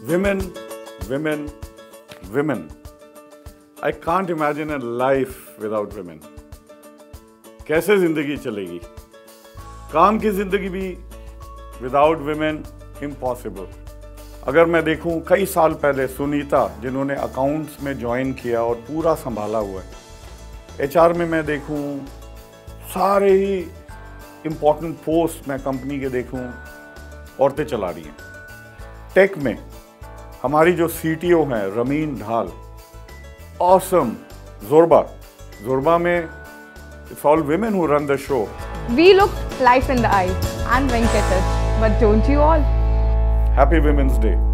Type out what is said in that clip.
Women, women, women. I can't imagine a life without women. कैसे जिंदगी चलेगी? काम की जिंदगी भी without women impossible. अगर मैं देखूं कई साल पहले सुनीता जिन्होंने अकाउंट्स में ज्वाइन किया और पूरा संभाला हुआ है, एचआर में मैं देखूं सारे ही इम्पोर्टेंट पोस्ट मैं कंपनी के देखूं औरतें चला रही हैं। टेक में हमारी जो सीटीओ हैं रमीन ढाल, ऑसम। जोरबा में it's all women who run the show. We look life in the eye and Venkatesh, but don't you all? Happy Women's Day.